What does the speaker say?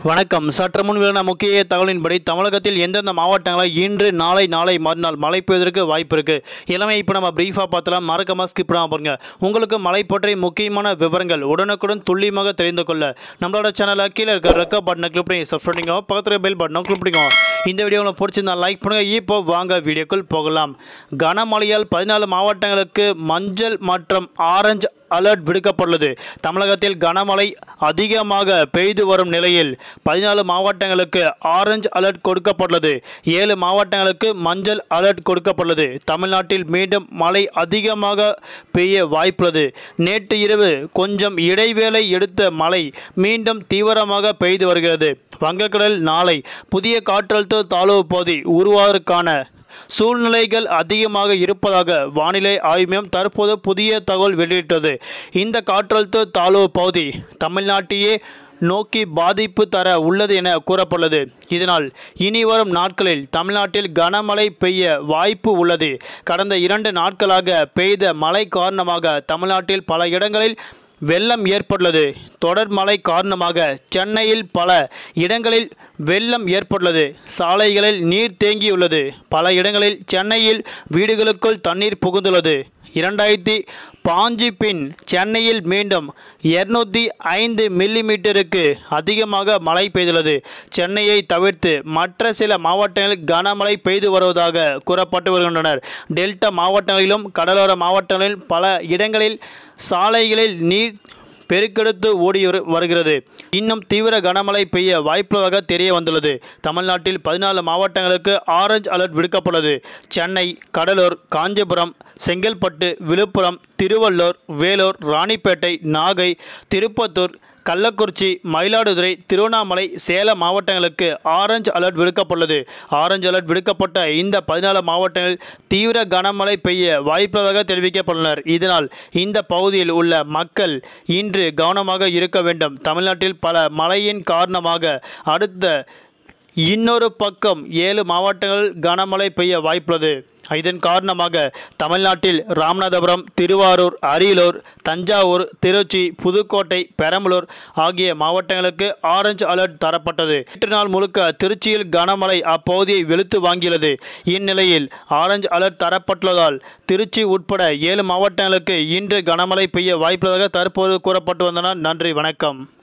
வணக்கம். சற்று முன் வெளியான முக்கிய தகவலின்படி தமிழகத்தில் எந்தெந்த மாவட்டங்களில் இன்று நாளை மறுநாள் மழை பெய்வதற்கு வாய்ப்பு இருக்கு. எல்லாமே இப்போ நம்ம பிரீஃபாக பார்த்தலாம். மறக்காம ஸ்கிப் பண்ணாம பாருங்க. உங்களுக்கு மழை பற்றி முக்கியமான விவரங்கள் உடனுக்குடன் துல்லியமாக தெரிந்து கொள்ள நம்மளோட சேனலை கீழே இருக்க ரெக்க பட்டனை கிளிக் பண்ணி சப்ஸ்கிரைப் பண்ணிக்கோ. பக்கத்தில் பெல் பட்டனை கிளிக் பண்ணிக்கோ. இந்த வீடியோ உங்களுக்கு பிடிச்சிருந்தா லைக் பண்ணுங்க. இப்போ வாங்க வீடியோக்குள் போகலாம். கனமழையால் 14 மாவட்டங்களுக்கு மஞ்சள் மற்றும் ஆரஞ்சு அலர்ட் விடுக்கப்பட்டுள்ளது. தமிழகத்தில் கனமழை அதிகமாக பெய்து வரும் நிலையில் 14 மாவட்டங்களுக்கு ஆரஞ்சு அலர்ட் கொடுக்கப்பட்டுள்ளது. 7 மாவட்டங்களுக்கு மஞ்சள் அலர்ட் கொடுக்கப்பட்டுள்ளது. தமிழ்நாட்டில் மீண்டும் மழை அதிகமாக பெய்ய வாய்ப்புள்ளது. நேற்று இரவு கொஞ்சம் இடைவேளை எடுத்த மழை மீண்டும் தீவிரமாக பெய்து வருகிறது. வங்கக்கடல் நாளை புதிய காற்றழுத்த தாழ்வு பகுதி உருவாவதற்கான சூழ்நிலைகள் அதிகமாக இருப்பதாக வானிலை ஆய்வு மையம் தற்போது புதிய தகவல் வெளியிட்டது. இந்த காற்றழுத்த தாழ்வு பகுதி தமிழ்நாட்டையே நோக்கி பாதிப்பு தர உள்ளது என கூறப்பட்டுள்ளது. இதனால் இனி வரும் நாட்களில் தமிழ்நாட்டில் கனமழை பெய்ய வாய்ப்பு உள்ளது. கடந்த 2 நாட்களாக பெய்த மழை காரணமாக தமிழ்நாட்டில் பல இடங்களில் வெள்ளம் ஏற்பட்டுள்ளது. தொடர் மழை காரணமாக சென்னையில் பல இடங்களில் வெள்ளம் ஏற்பட்டுள்ளது. சாலைகளில் நீர் தேங்கியுள்ளது. பல இடங்களில் சென்னையில் வீடுகளுக்குள் தண்ணீர் புகுந்துள்ளது. 2005 பின் சென்னையில் மீண்டும் 205 மில்லிமீட்டருக்கு அதிகமாக மழை பெய்துள்ளது. சென்னையை தவிர்த்து மற்ற சில மாவட்டங்களில் கனமழை பெய்து வருவதாக கூறப்பட்டு வருகின்றனர். டெல்டா மாவட்டங்களிலும் கடலோர மாவட்டங்களிலும் பல இடங்களில் சாலைகளில் நீர் பெருக்கெடுத்து ஓடி வருகிறது. இன்னும் தீவிர கனமழை பெய்ய வாய்ப்புள்ளதாக தெரிய வந்துள்ளது. தமிழ்நாட்டில் 14 மாவட்டங்களுக்கு ஆரஞ்சு அலர்ட் விடுக்கப்பட்டுள்ளது. சென்னை, கடலூர், காஞ்சிபுரம், செங்கல்பட்டு, விழுப்புரம், திருவள்ளூர், வேலூர், ராணிப்பேட்டை, நாகை, திருப்பத்தூர், கள்ளக்குறிச்சி, மயிலாடுதுறை, திருவண்ணாமலை, சேலம் மாவட்டங்களுக்கு ஆரஞ்சு அலர்ட் விடுக்கப்பட்டுள்ளது. ஆரஞ்சு அலர்ட் விடுக்கப்பட்ட இந்த 14 மாவட்டங்களில் தீவிர கனமழை பெய்ய வாய்ப்புள்ளதாக தெரிவிக்கப்பட்டுள்ளனர். இதனால் இந்த பகுதியில் உள்ள மக்கள் இன்று கவனமாக இருக்க வேண்டும். தமிழ்நாட்டில் பல மழையின் காரணமாக அடுத்த இன்னொரு பக்கம் 7 மாவட்டங்களில் கனமழை பெய்ய வாய்ப்புள்ளது. இதன் காரணமாக தமிழ்நாட்டில் ராமநாதபுரம், திருவாரூர், அரியலூர், தஞ்சாவூர், திருச்சி, புதுக்கோட்டை, பெரம்பலூர் ஆகிய மாவட்டங்களுக்கு ஆரஞ்சு அலர்ட் தரப்பட்டது. நேற்று நாள் முழுக்க திருச்சியில் கனமழை அப்பகுதியை வெளுத்து வாங்கியுள்ளது. இந்நிலையில் ஆரஞ்சு அலர்ட் தரப்பட்டுள்ளதால் திருச்சி உட்பட 7 மாவட்டங்களுக்கு இன்று கனமழை பெய்ய வாய்ப்புள்ளதாக தற்போது கூறப்பட்டு வந்தன. நன்றி, வணக்கம்.